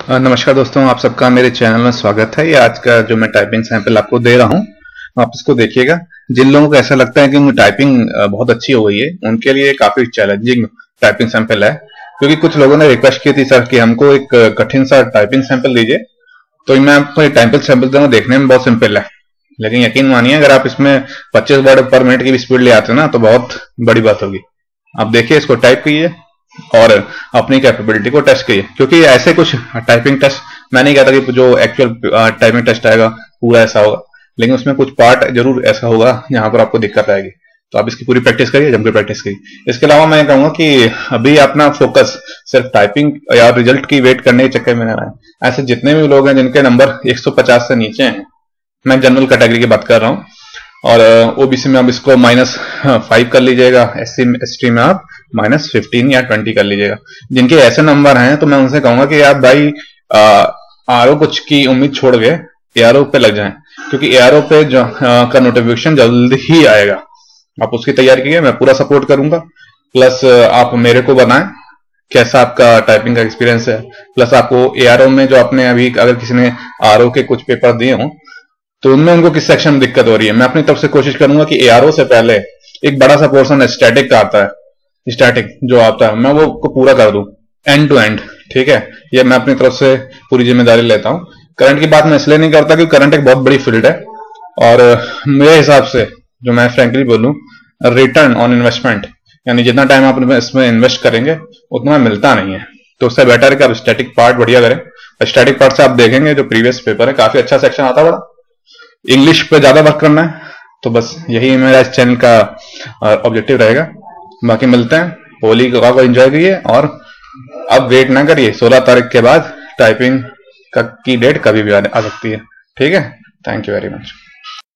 नमस्कार दोस्तों, आप सबका मेरे चैनल में स्वागत है। ये आज का जो मैं टाइपिंग सैंपल आपको दे रहा हूँ, आप इसको देखिएगा। जिन लोगों को ऐसा लगता है कि उनकी टाइपिंग बहुत अच्छी हो गई है, उनके लिए काफी चैलेंजिंग टाइपिंग सैंपल है। क्योंकि कुछ लोगों ने रिक्वेस्ट की थी, सर कि हमको एक कठिन सा टाइपिंग सैंपल दीजिए। तो मैं आपको ये टाइपिंग सैंपल दूंगा, देखने में बहुत सिंपल है, लेकिन यकीन मानिए अगर आप इसमें 25 वर्ड पर मिनट की भी स्पीड ले आते हैं ना, तो बहुत बड़ी बात होगी। आप देखिए, इसको टाइप कीजिए और अपनी कैपेबिलिटी को टेस्ट कीजिए। क्योंकि ऐसे कुछ टाइपिंग टेस्ट, मैं नहीं कहता कि जो एक्चुअल टाइपिंग टेस्ट आएगा पूरा ऐसा होगा, लेकिन उसमें कुछ पार्ट जरूर ऐसा होगा जहां पर आपको दिक्कत आएगी। तो आप इसकी पूरी प्रैक्टिस करिए, जम के प्रैक्टिस करिए। इसके अलावा मैं कहूंगा कि अभी अपना फोकस सिर्फ टाइपिंग या रिजल्ट की वेट करने के चक्कर में ना रहे। ऐसे जितने भी लोग हैं जिनके नंबर 150 से नीचे हैं, मैं जनरल कैटेगरी की बात कर रहा हूँ, और ओबीसी में आप इसको -5 कर लीजिएगा, एसटी में आप -15 या 20 कर लीजिएगा। जिनके ऐसे नंबर हैं तो मैं उनसे कहूंगा कि आप भाई आरओ कुछ की उम्मीद छोड़ के एआरओ पे लग जाएं, क्योंकि एआरओ पे का नोटिफिकेशन जल्द ही आएगा। आप उसकी तैयारी कीजिए, मैं पूरा सपोर्ट करूंगा। प्लस आप मेरे को बनाएं कैसा आपका टाइपिंग का एक्सपीरियंस है। प्लस आपको एआरओ में जो आपने अभी, अगर किसी ने आरओ के कुछ पेपर दिए हों तो उनमें उनको किस सेक्शन में दिक्कत हो रही है, मैं अपनी तरफ से कोशिश करूंगा कि एआरओ से पहले एक बड़ा सा पोर्शन स्टैटिक का आता है, स्टैटिक जो आता है मैं वो को पूरा कर दूं एंड टू एंड। ठीक है, ये मैं अपनी तरफ से पूरी जिम्मेदारी लेता हूं। करंट की बात मैं इसलिए नहीं करता क्योंकि करंट एक बहुत बड़ी फील्ड है, और मेरे हिसाब से जो मैं फ्रेंकली बोलूं, रिटर्न ऑन इन्वेस्टमेंट यानी जितना टाइम आप इसमें इन्वेस्ट करेंगे उतना मिलता नहीं है। तो उससे बेटर है कि आप स्टैटिक पार्ट बढ़िया करें। स्टैटिक पार्ट से आप देखेंगे जो प्रीवियस पेपर है, काफी अच्छा सेक्शन आता है, बड़ा इंग्लिश पे ज्यादा वर्क करना है। तो बस यही मेरा इस चैनल का ऑब्जेक्टिव रहेगा। बाकी मिलते हैं, होली को एंजॉय करिए, और अब वेट ना करिए, 16 तारीख के बाद टाइपिंग की डेट कभी भी आ सकती है। ठीक है, थैंक यू वेरी मच।